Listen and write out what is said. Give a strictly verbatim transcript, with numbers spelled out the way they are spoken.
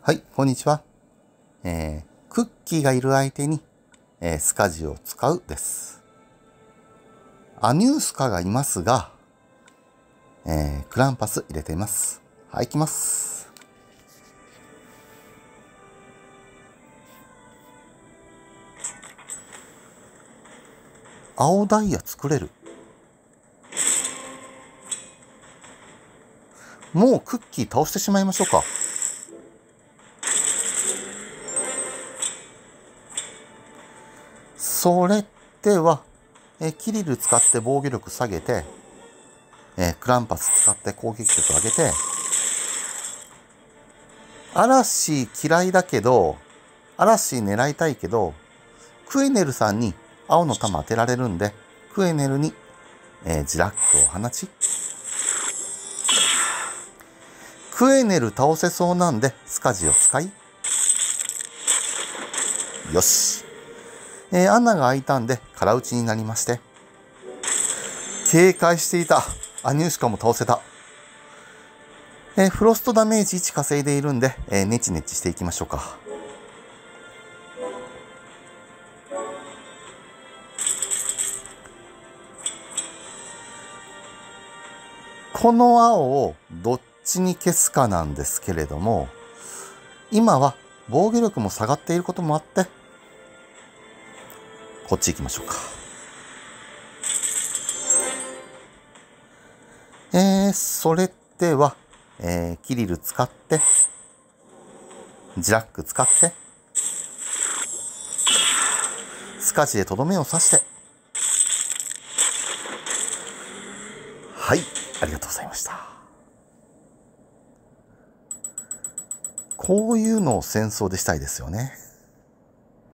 はい、こんにちは。えー、クッキーがいる相手に、えー、スカジを使うです。アニュースカがいますが、えー、クランパス入れています。はい、行きます。青ダイヤ作れる。もうクッキー倒してしまいましょうか。それでは、えー、キリル使って防御力下げて、えー、クランパス使って攻撃力上げて、嵐嫌いだけど、嵐狙いたいけど、クエネルさんに青の玉当てられるんで、クエネルに、えー、ジラックを放ち、クエネル倒せそうなんで、スカジを使い、よし。えー、穴が開いたんで、空打ちになりまして、警戒していたアニューシカも倒せた。えー、フロストダメージいち稼いでいるんで、えー、ネチネチしていきましょうか。この青をどっちに消すかなんですけれども、今は防御力も下がっていることもあって、こっち行きましょうか。えー、それでは、えー、キリル使って、ジラック使って、スカジでとどめを刺して、はい、ありがとうございました。こういうのを戦争でしたいですよね。